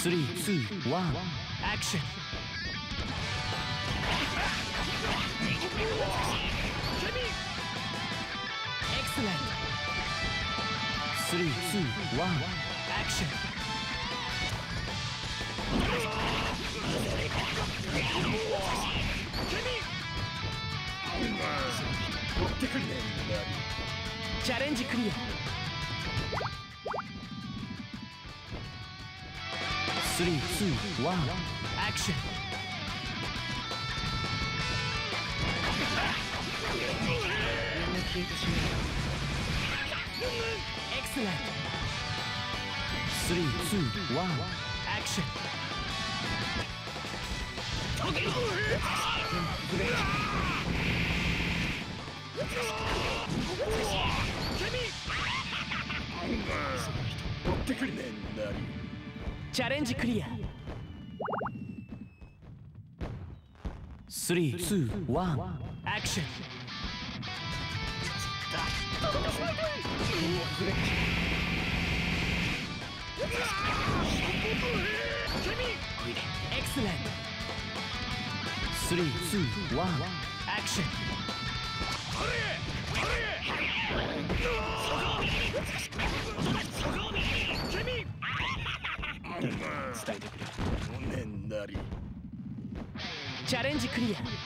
3、2、1、アクション。エクセレント。3、2、1、アクション。チャレンジクリア。3、2、1、アクション。エクセレント。3、2、1、アクション。チャレンジクリア。3、2、1、アクション。エクセレント。3、2、1、アクション。チャレンジクリア。